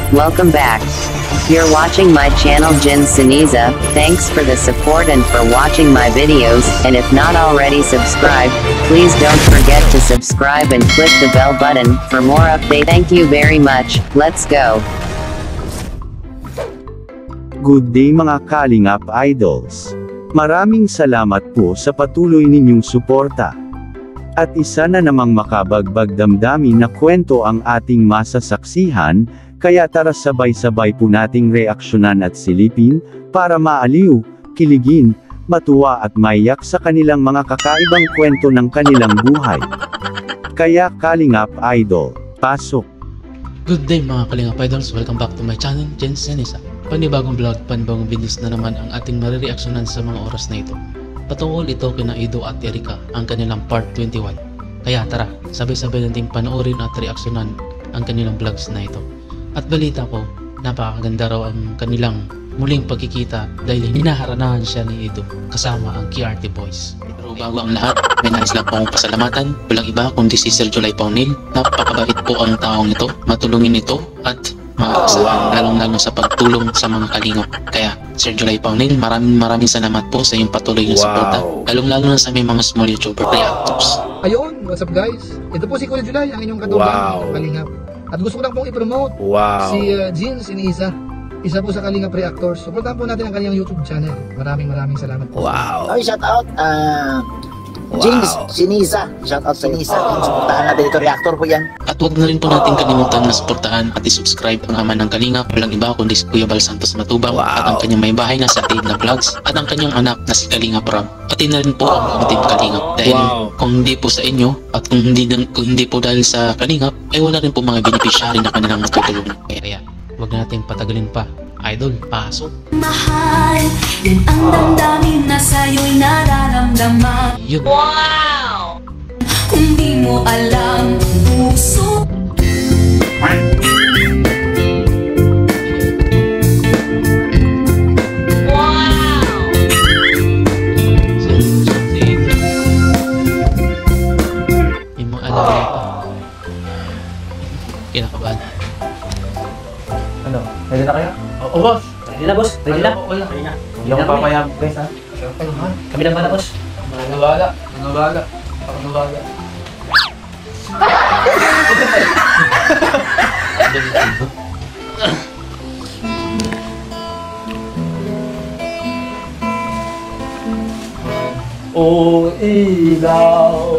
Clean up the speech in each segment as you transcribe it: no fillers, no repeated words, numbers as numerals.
welcome back. You're watching my channel Jin Siniza. Thanks for the support and for watching my videos, and if not already subscribed, please don't forget to subscribe and click the bell button for more update. Thank you very much. Let's go. Good day mga Kalingap Idols. Maraming salamat po sa patuloy ninyong suporta. At isa na namang makabagbag damdamin na kwento ang ating masasaksihan, kaya tara sabay-sabay po nating reaksyonan at silipin, para maaliw, kiligin, matuwa at maiyak sa kanilang mga kakaibang kwento ng kanilang buhay. Kaya Kalingap Idol, pasok! Good day mga Kalingap Idols, welcome back to my channel, Jin Siniza. Panibagong vlog, panibagong videos na naman ang ating marireaksyonan sa mga oras na ito. Patungkol ito kina Ido at Erika, ang kanilang part 21. Kaya tara, sabay-sabay nating panoorin at reaksyonan ang kanilang vlogs na ito. At balita ko, napakaganda raw ang kanilang muling pagkikita dahil hinaharanahan siya ni Ido kasama ang KRT Boys. Pero bago ang lahat, may nais lang po akong pasalamatan. Walang iba kundi si Sir July Paunil. Napakabait po ang taong ito, matulungin ito at maasahan, lalong-lalo sa pagtulong sa mga kalingap. Kaya Sir July Paunil, maraming salamat po sa iyong patuloy na suporta, lalong-lalo na sa may mga small YouTuber reactors. Ayun, what's up guys? Ito po si Kuya July, ang inyong katumbang kalingap. At gusto ko lang pong i-promote si Jin Siniza, isa po sa Kalingap Reactors. Supportahan po natin ang kanyang YouTube channel. Maraming salamat po. Ay, shout out Jin Siniza. Shout out Siniza. Suportahan natin ito, reactor po yan. At huwag na rin po natin kalimutan na suportahan at i-subscribe ang ama ng Kalingap, walang iba kundi si Kuya Bal Santos Matubang, at ang kanyang may bahay na sa Aid na Vlogs, at ang kanyang anak na si Kalingap Ram. Pati na rin po ang Team Kalingap. Dahil kung hindi po sa inyo at kung hindi po dahil sa Kalingap, ay wala rin po mga beneficiary na kanilang matutulungan. Kaya huwag natin patagalin pa. Idol, pasok! Mahal, yan ang damdamin na sa'yo'y nararamdaman. Yun. Wow! Kung di mo alam, puso. Yung mga alam mo pa. Kinakabahan. Ano? Ready na kayo? Oo, boss! Ready na, boss? Ready na? Wala. Hindi ako papayag, guys, ha? Kami lang pala, boss. Nagawala. O ilaw.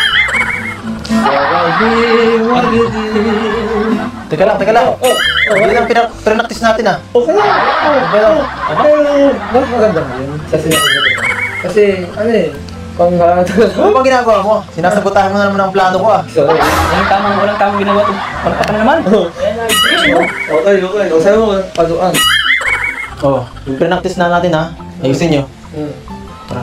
Teka lang. Hindi lang pinaktis natin, ha? Okay lang. Mas maganda mo yun. Kasi ano eh, Ano bang ginagawa mo? Sinasabotahan mo na naman ang plano ko, ah. Walang tamang ginawa ito. Ano ka na naman? Okay. O sa'yo mo, paduan. Oo. Pinaktis na natin, ha? Ayusin nyo. Tara.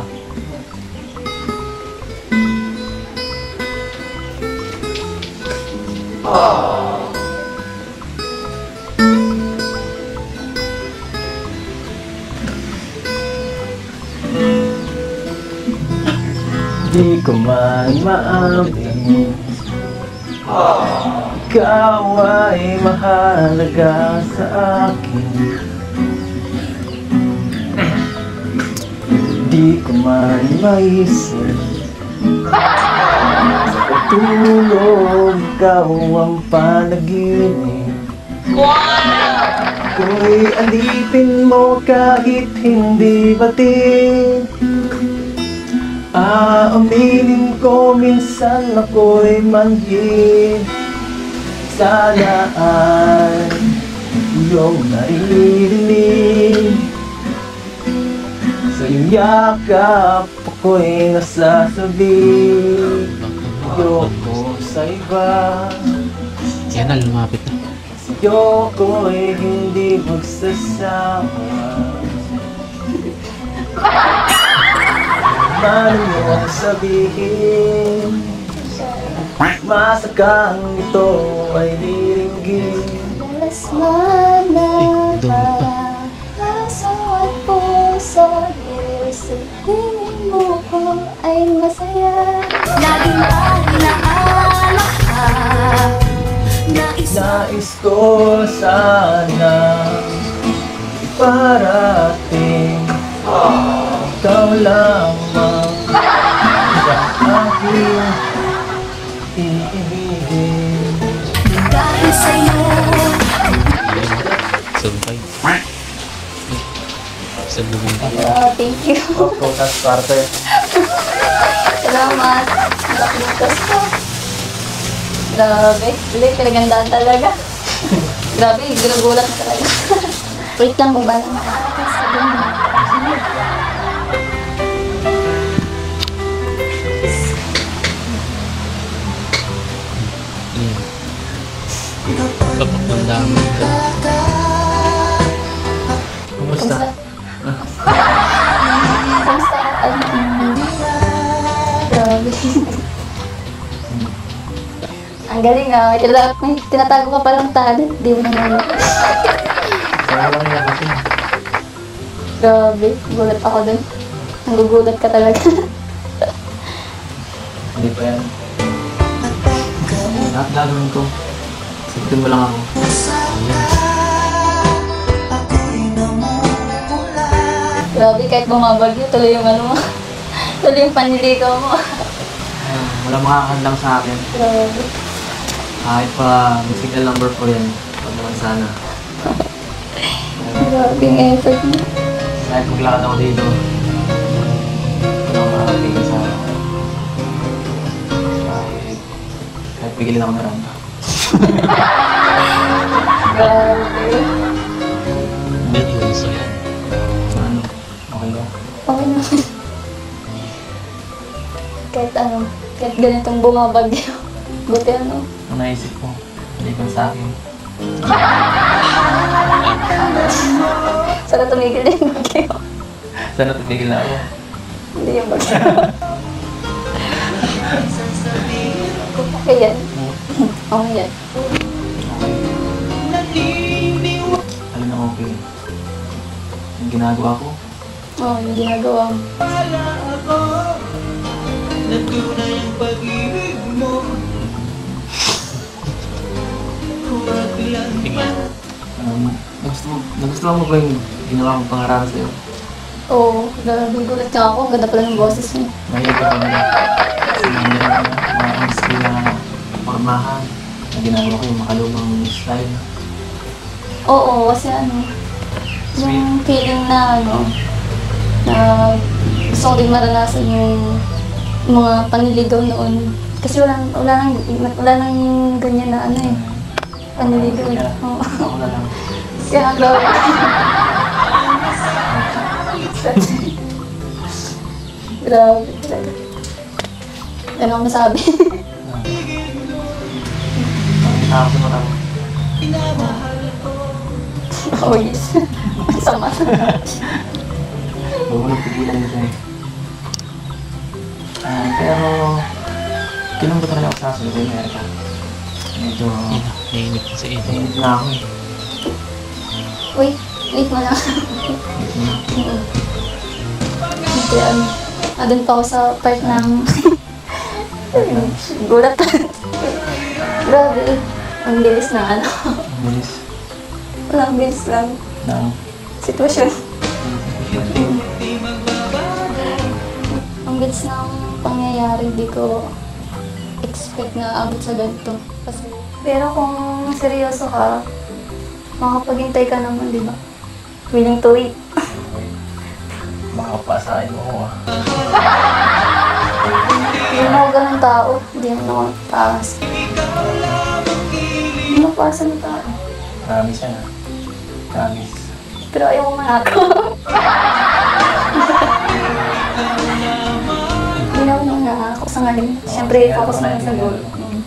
Di ko man maamin, ikaw ay mahalaga sa akin. Di ko man maisip, sa pagtulog ikaw ang panaginip. Ako'y alipin mo kahit hindi batid. Aaminin ko minsan ako'y manhid. Sana ay iyong naririnig. Sa iyong yakap ako'y nasasabi. Ayoko sa iba. Yan na, lumapit na. Ako'y hindi magsasawa. Paano mo sabihin, masakang ito ay diringgin. Dalas man na para aso at puso, sabihin mo ko ay masaya. Laging alaala ka, nais Nais ko sana parating ikaw lamang sa aking iibigin. Dahil sa'yo. Sumpay. Sabugin ka. Thank you. Prutas parte. Salamat. Naklutas ko. Grabe. Ulit, pinagandaan talaga. Grabe, ginugulat na talaga. Wait lang, baba lang. Papakandamay ka. Kumusta? Kamusta? Grabe. Ang galing ah. Tinatago ka palang talent. Di mo naman. Kaya lang yan kasi. Grabe. Gulat ako dun. Nagugulat ka talaga. Hindi pa yan. Lahat gagawin ko. Sagutin mo lang ako. Grabe, kahit bumabagyo, tuloy yung ano mo. Tuloy yung panliligaw mo. Wala makakandang sa akin. Grabe. Kahit pa may signal number 4 yan. Huwag naman sana. Grabe yung effort mo. Kahit maglakad ako dito. Wala akong makakatingin sa kahit pigilin ako na ranta. Grabe. Seryoso yan. Ano? Okay ba? Okay na. Kahit ano, kahit ganitong bumabagyo. Buti ano. Ang naisip ko, maliban sa akin. Sana tumigil na yung bagyo. Sana tumigil na ako. Hindi yung bagyo. Okay yan. Okay yan. Alam na okay. Yung ginagawa ko, Oo, yung ginagawa mo. nagustuhan mo ba yung ginawa kong pangarap sa'yo? Oo, grabe gulat nga ako. Ang ganda pala ng boses mo. Mahilig ka ba na kasi hindi na mga skill na formahan na ginagawa ko yung makalumang style. Oo, kasi ano, yung feeling na ano, na gusto ko din maranasan yung mga panliligaw noon. Kasi wala nang ganyan na ano eh, panliligaw. Kaya Oo. ako na lang. Kaya grabe. Grabe talaga. Ano ang masabi? Nakita ako sa mata mo. Oh yes. Masama. Huwag mo nagpigilan mo siya eh. Pero, kinambot na rin ako sa aso kay Amerika. Medyo, Nainip sa iyo. nainip na ako eh. Wait mo lang. Medyo na. Hindi ano. Doon pa ako sa part ng gulat. Grabe. Ang bilis ng ano. Ang bilis Walang bilis lang. ng Sitwasyon. shooting. Ang bilis ng pangyayari. Hindi ko expect na abot sa ganito. Pero kung seryoso ka, makapaghintay ka naman, di ba? Willing to wait. Makapasahin mo ako ah. Hindi naman ako ganun tao. Hindi naman ako taas. Hindi naman para sa mga tao. Promise yan ah. Promise. Pero ayaw ko manako. Hindi na ako nanganako sa ngayon. Siyempre, focus na lang sa goal.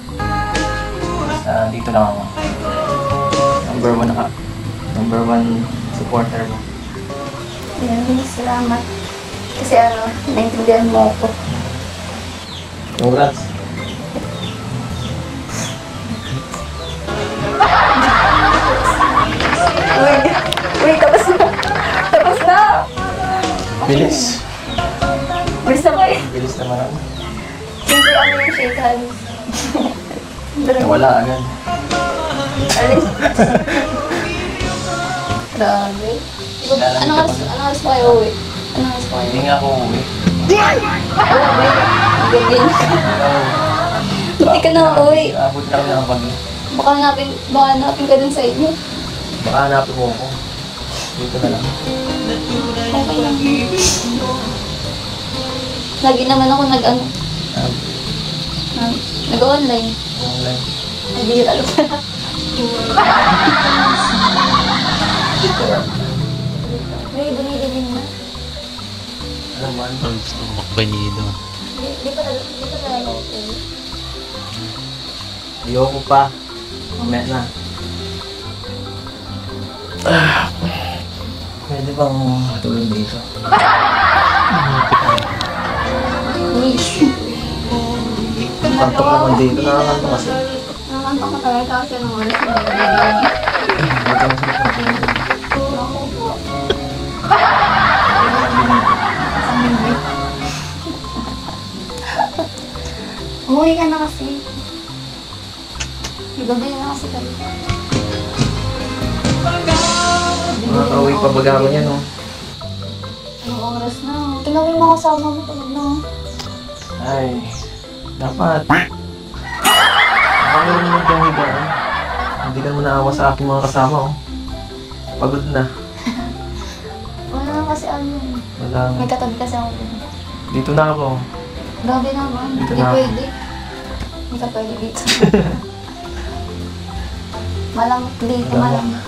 Dito lang ako. Number 1 ka. Number 1 supporter mo. Ayan, salamat. Kasi ano, naintindihan mo ako. Congrats. Uy, tapos na. Tapos na. Bilis. Bilis na kayo. Bilis naman ako. Siyempre, ano yung shake hands. Nawala agad. Grabe. Anong oras pa kayo uwi? Anong oras pa kayo? Hindi nga ako uwi. Grabe. Gabi na. Hindi ka na uwi. Abot lang ng pag... Baka hanapin ka dun sa inyo. Baka hanapin mo ako. Dito na lang. Okay lang. Lagi naman ako nag-online. Online. Ay, di lalo pala. May dumidilim na. Alam mo, Ang gusto ko makbanido. Di pa talaga okay. ayoko pa. Mamaya na. Pwede bang matulog dito? Uy. Kantok naman dito. Nakakantok kasi. Nakakantok ka talaga kasi ng oras na Dito na sa pagkakas. Umuwi ka na kasi. Gabi na kasi kami. Makakauwi pa baga ako niya, no? Anong oras na? Tingnan mo yung mga kasama mo tulog na. Ay, dapat. Ako rin magkahigaan. Hindi ka mo naawa sa aking mga kasama, oh. Pagod na. Wala na kasi ano eh. Wala. May katabi kasi ako dun. Dito na ako. Grabe naman. Dito Hindi na ako. pwede. Hindi ka pwede dito. Malamot dito, malamot.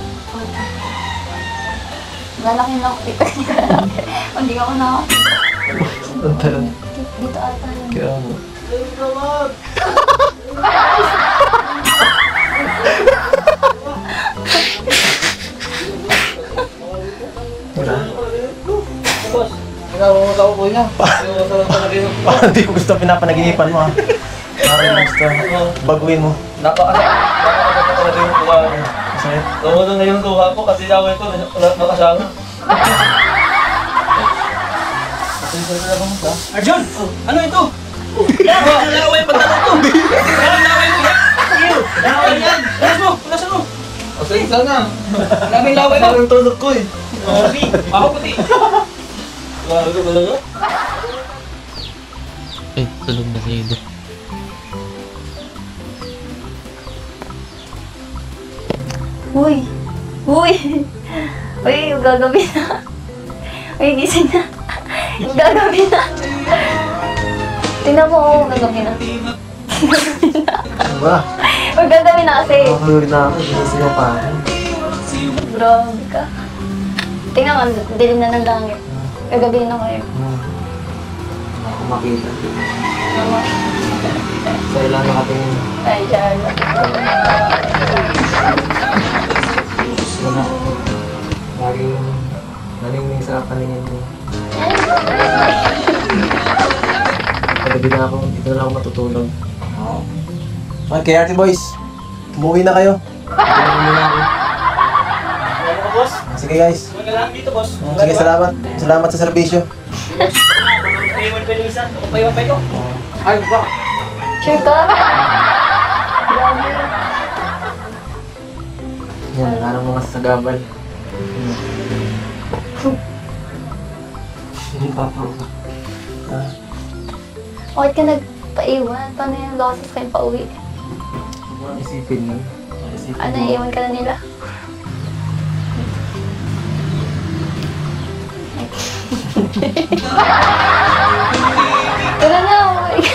Lalaki lang ako dito. Hindi ka ko na. Ang talan. Dito ata yun. Kaya mo. Wala. Parang di ko gusto pinapanaginipan mo, ha? Parang gusto baguhin mo. Nakakasakit talaga yung tuwa. Masaya. Namunan na yung tuwa ko kasi ako ito nakasama. Arjun! Ano ito? Laway pagdalo to! Laway mo yan! Laway yan! Punasan mo! Pasay sana! Maraming laway mo! Parang tulog ko eh! Ako puti! Laway ko talaga? Ay, tulog na si Ido. Uy! Uy! Uy, yung gagabi na. Uy, gising na. Yung gagabi na. Tingnan mo ako, gagabi na. Ano ba? Yung gagabi na kasi. Makalurin na ako. Ginasi mo pa ako. Grabe ka. Tingnan mo, dilim na ng langit. Gagabi na kayo. Ako makita. Mama. Sa'yo lang nakatingin. Ay, Charla. Wala. Laging naningning sa paningin mo. Pagabi na ako, dito na ako matutulog. Okay, Arte Boys. Umuwi na kayo. Tulungan muna ako. Ano ka, boss? Sige guys. Magalang dito, boss. Sige, salamat. Salamat sa serbisyo. Iwan pa yung isa. Ako pa iwan pa ito. Ay, ba? Sure ka? Grabe. Yan, anong mga sagabal. Papa. Bakit ka nagpaiwan? Paano yung losses kayo pauwi? Mga isipin lang. Ano, iwan ka na nila? Tara na, umuwi ka.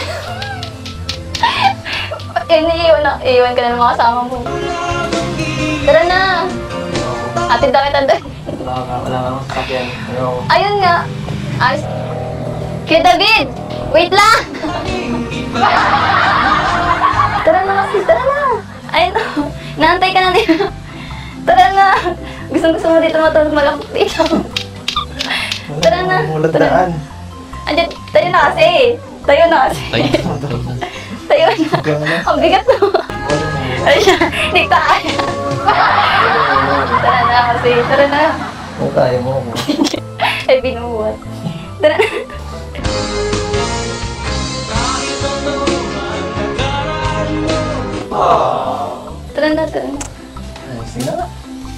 Iwan ka na ng mga kasama mo. Tara na! Atid na kita doon. Wala ka akong sasakyan. Ayoko. Ayun nga! Ayos. Kuya David! Wait lang! Tara na kasi, tara na! Ayun, naantay ka na dito. Tara na! Gusto mo dito matulog malakot dito. Tara na! Walang daan. Andiyan, tayo na kasi! Tayo na kasi! Tayo. Tayo na! Ang bigat na! Ay siya, hindi kaya! Tara na kasi, tara na! Kung kaya mo ako. Ay, binubuhat. Tara na! Tara na, tara na. Sige na.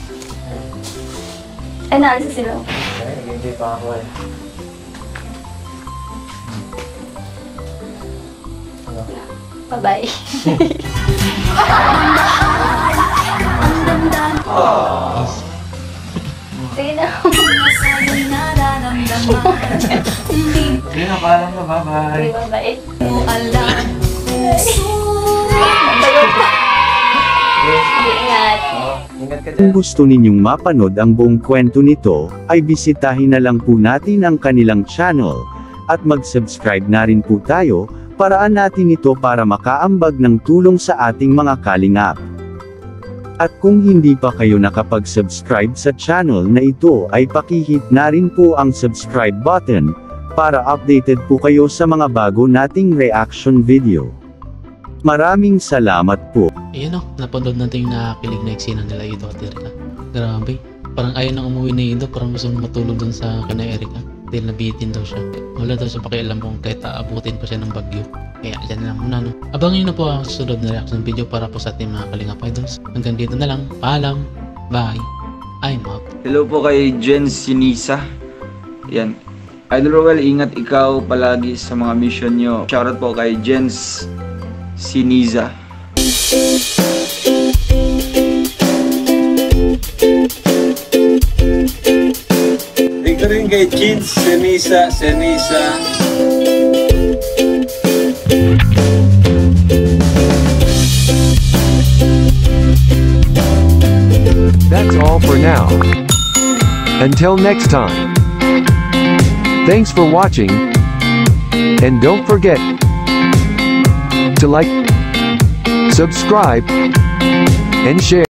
Ay, naalis sila. Okay, nag-enjoy pa ako eh. Bye-bye. Sige na. Sige na, paalam na. Bye-bye. Bye-bye. Ingat. Ingat ka Kung dyan. gusto ninyong mapanood ang buong kwento nito, ay bisitahin na lang po natin ang kanilang channel, at mag-subscribe na rin po tayo, paraan natin ito para makaambag ng tulong sa ating mga kalingap. At kung hindi pa kayo nakapag-subscribe sa channel na ito ay pakihit na rin po ang subscribe button, para updated po kayo sa mga bago nating reaction video. Maraming salamat po. Ayan o, napanood natin yung nakakilig na eksena nila Ido at Erika. Grabe, parang ayaw nang umuwi ni Ido, parang gusto nang matulog dun sa kina Erika. Dahil nabitin daw siya. Wala daw siya pakialam kung kahit aabutin pa siya ng bagyo. Kaya dyan lang muna no. Abangan nyo na po ang susunod na reaction video para po sa ating mga Kalingap Idols. Hanggang dito na lang, paalam, bye, I'm out. Hello po kay Jen Sinisa. Yan. Idol Roel, ingat ikaw palagi sa mga mission nyo. Shoutout po kay Jen Sinisa. Dito rin kay Jeans Sinisa. That's all for now. Until next time. Thanks for watching. And don't forget to like, subscribe, and share.